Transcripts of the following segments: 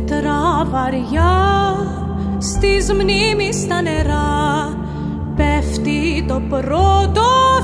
Πέτρα βαριά στις μνήμης τα νερά, πέφτει το πρώτο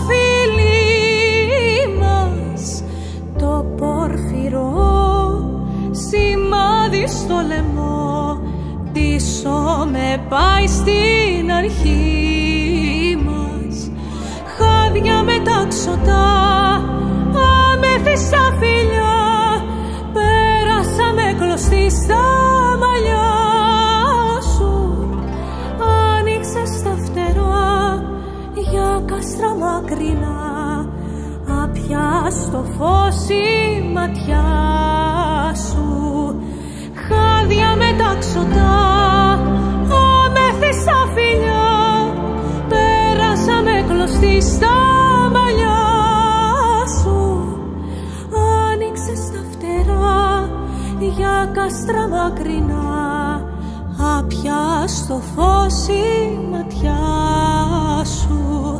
φιλί μας, το πορφυρό σημάδι στο λαιμό, πίσω με πάει στην αρχή μας. Χάδια μετάξωτα, αμέθιστα φιλιά, πέρασαμε κλωστή στα μαλλιά σου. Άνοιξες τα φτερά για κάστρα μακρινά, απιάστο φως η ματιά σου. Χάδια μετάξωτα, αμέθιστα φιλιά, πέρασαμε κλωστή στα μαλλιά σου. Άνοιξες τα φτερά για κάστρα μακρινά, απιάστο φως η ματιά σου.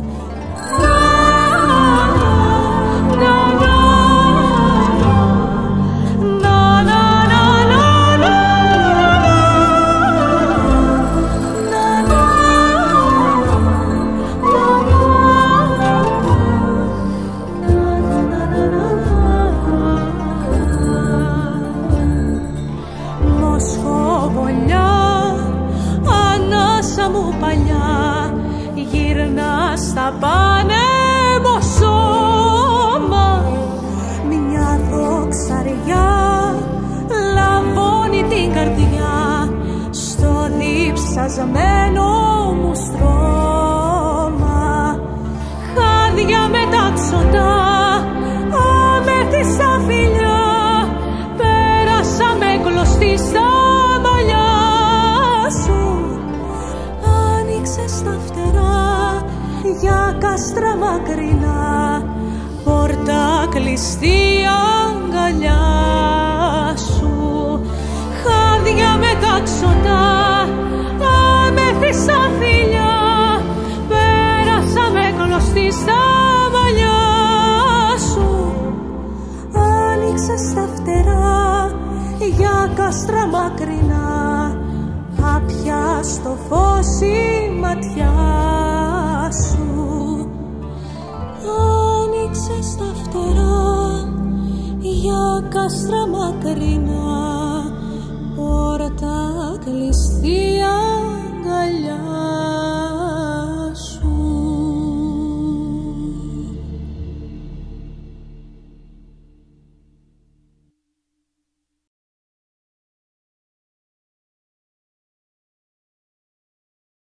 Γύρνα στα πάνεμο σώμα, μια δοξαριά λαβώνει την καρδιά στο διψασμένο μου στρώμα. Χάδια μετάξωτα, αμέθιστα φιλιά, πέρασαμε κλωστή στα μαλλιά σου. Άνοιξες τα φτερά για κάστρα μακρινά, πόρτα κλειστή αγκαλιά σου. Χάδια μετάξωτα, αμέθιστα φιλιά, πέρασαμε κλωστή στα μαλλιά σου. Άνοιξες τα φτερά για κάστρα μακρινά, απιάστο φως η ματιά σου. Άνοιξες τα φτερά για κάστρα μακρινά,